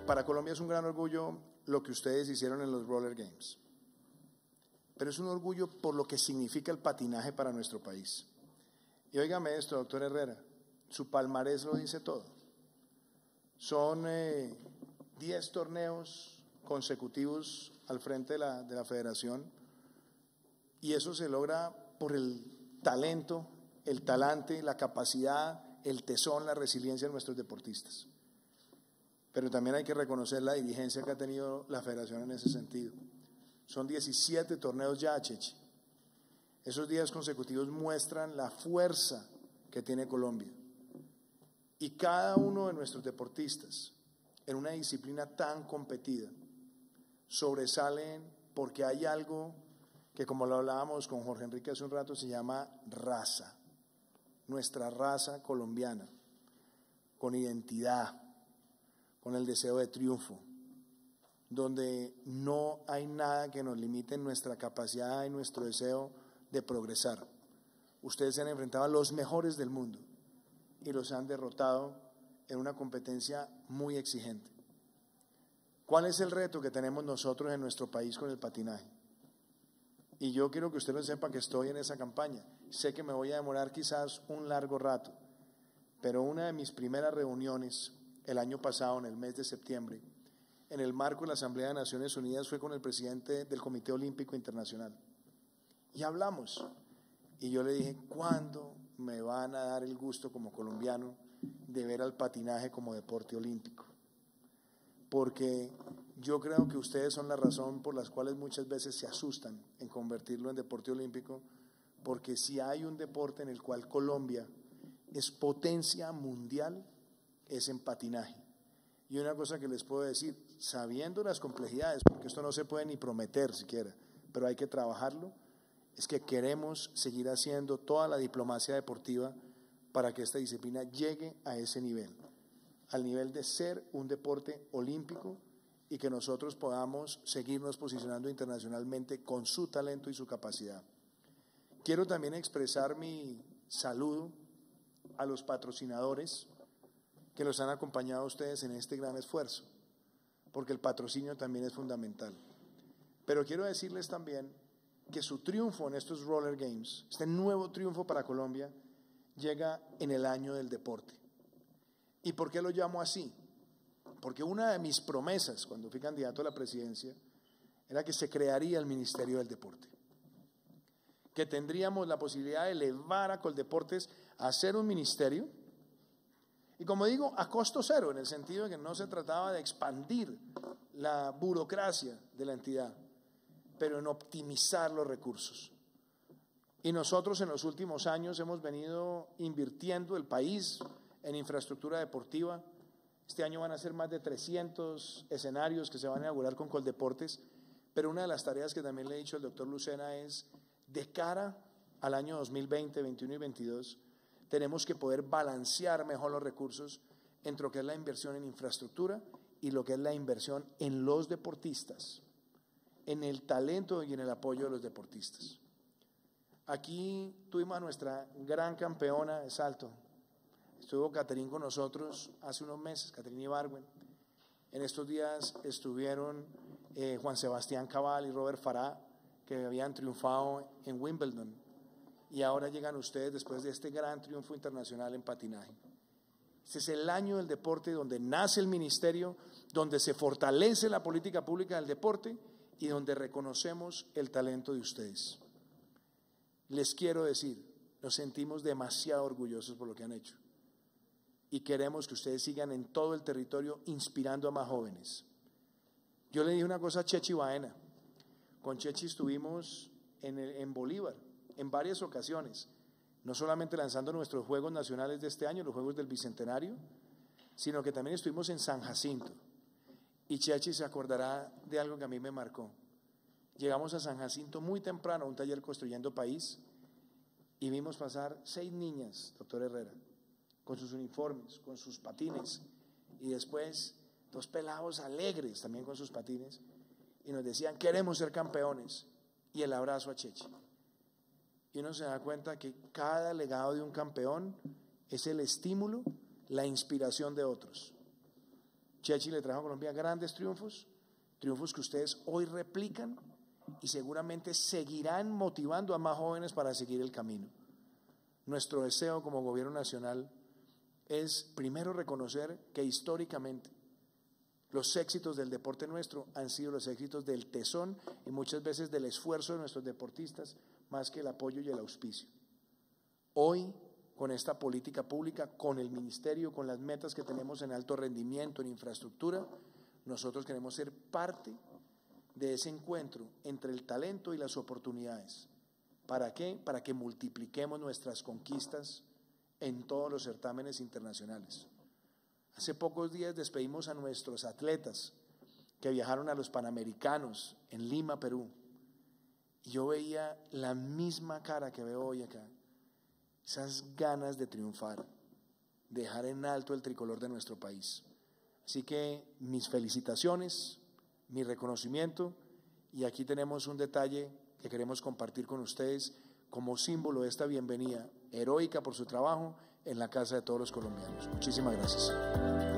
Para Colombia es un gran orgullo lo que ustedes hicieron en los Roller Games, pero es un orgullo por lo que significa el patinaje para nuestro país. Y óigame esto, doctor Herrera, su palmarés lo dice todo. Son 10 torneos consecutivos al frente de la federación, y eso se logra por el talento, el talante, la capacidad, el tesón, la resiliencia de nuestros deportistas. Pero también hay que reconocer la dirigencia que ha tenido la federación en ese sentido. Son 17 torneos ya, Chechi. Esos 10 consecutivos muestran la fuerza que tiene Colombia. Y cada uno de nuestros deportistas, en una disciplina tan competida, sobresalen porque hay algo que, como lo hablábamos con Jorge Enrique hace un rato, se llama raza. Nuestra raza colombiana, con identidad, con el deseo de triunfo, donde no hay nada que nos limite en nuestra capacidad y nuestro deseo de progresar. Ustedes se han enfrentado a los mejores del mundo y los han derrotado en una competencia muy exigente. ¿Cuál es el reto que tenemos nosotros en nuestro país con el patinaje? Y yo quiero que usted lo sepa, que estoy en esa campaña. Sé que me voy a demorar quizás un largo rato, pero una de mis primeras reuniones el año pasado, en el mes de septiembre, en el marco de la Asamblea de Naciones Unidas, fue con el presidente del Comité Olímpico Internacional. Y hablamos. Y yo le dije, ¿cuándo me van a dar el gusto como colombiano de ver al patinaje como deporte olímpico? Porque yo creo que ustedes son la razón por las cuales muchas veces se asustan en convertirlo en deporte olímpico, porque si hay un deporte en el cual Colombia es potencia mundial, es en patinaje. Y una cosa que les puedo decir, sabiendo las complejidades, porque esto no se puede ni prometer siquiera, pero hay que trabajarlo, es que queremos seguir haciendo toda la diplomacia deportiva para que esta disciplina llegue a ese nivel, al nivel de ser un deporte olímpico, y que nosotros podamos seguirnos posicionando internacionalmente con su talento y su capacidad. Quiero también expresar mi saludo a los patrocinadores que los han acompañado a ustedes en este gran esfuerzo, porque el patrocinio también es fundamental. Pero quiero decirles también que su triunfo en estos Roller Games, este nuevo triunfo para Colombia, llega en el año del deporte. ¿Y por qué lo llamo así? Porque una de mis promesas cuando fui candidato a la presidencia era que se crearía el Ministerio del Deporte, que tendríamos la posibilidad de elevar a Coldeportes a ser un ministerio, y como digo, a costo cero, en el sentido de que no se trataba de expandir la burocracia de la entidad, pero en optimizar los recursos. Y nosotros en los últimos años hemos venido invirtiendo el país en infraestructura deportiva. Este año van a ser más de 300 escenarios que se van a inaugurar con Coldeportes, pero una de las tareas que también le he dicho al doctor Lucena es, de cara al año 2020, 21 y 22, tenemos que poder balancear mejor los recursos entre lo que es la inversión en infraestructura y lo que es la inversión en los deportistas, en el talento y en el apoyo de los deportistas. Aquí tuvimos a nuestra gran campeona de salto. Estuvo Caterín con nosotros hace unos meses, Caterín Ibargüen. En estos días estuvieron Juan Sebastián Cabal y Robert Farah, que habían triunfado en Wimbledon. Y ahora llegan ustedes después de este gran triunfo internacional en patinaje. Este es el año del deporte, donde nace el ministerio, donde se fortalece la política pública del deporte y donde reconocemos el talento de ustedes. Les quiero decir, nos sentimos demasiado orgullosos por lo que han hecho. Y queremos que ustedes sigan en todo el territorio inspirando a más jóvenes. Yo le dije una cosa a Chechi Baena. Con Chechi estuvimos en Bolívar en varias ocasiones, no solamente lanzando nuestros Juegos Nacionales de este año, los Juegos del Bicentenario, sino que también estuvimos en San Jacinto. Y Chechi se acordará de algo que a mí me marcó. Llegamos a San Jacinto muy temprano a un taller Construyendo País y vimos pasar 6 niñas, doctor Herrera, con sus uniformes, con sus patines, y después 2 pelados alegres también con sus patines, y nos decían, queremos ser campeones, y el abrazo a Chechi. Y uno se da cuenta que cada legado de un campeón es el estímulo, la inspiración de otros. Chechi le trajo a Colombia grandes triunfos, triunfos que ustedes hoy replican y seguramente seguirán motivando a más jóvenes para seguir el camino. Nuestro deseo como gobierno nacional es primero reconocer que históricamente los éxitos del deporte nuestro han sido los éxitos del tesón y muchas veces del esfuerzo de nuestros deportistas más que el apoyo y el auspicio. Hoy, con esta política pública, con el ministerio, con las metas que tenemos en alto rendimiento, en infraestructura, nosotros queremos ser parte de ese encuentro entre el talento y las oportunidades. ¿Para qué? Para que multipliquemos nuestras conquistas en todos los certámenes internacionales. Hace pocos días despedimos a nuestros atletas que viajaron a los Panamericanos en Lima, Perú. Y yo veía la misma cara que veo hoy acá, esas ganas de triunfar, de dejar en alto el tricolor de nuestro país. Así que mis felicitaciones, mi reconocimiento, y aquí tenemos un detalle que queremos compartir con ustedes como símbolo de esta bienvenida heroica por su trabajo en la casa de todos los colombianos. Muchísimas gracias.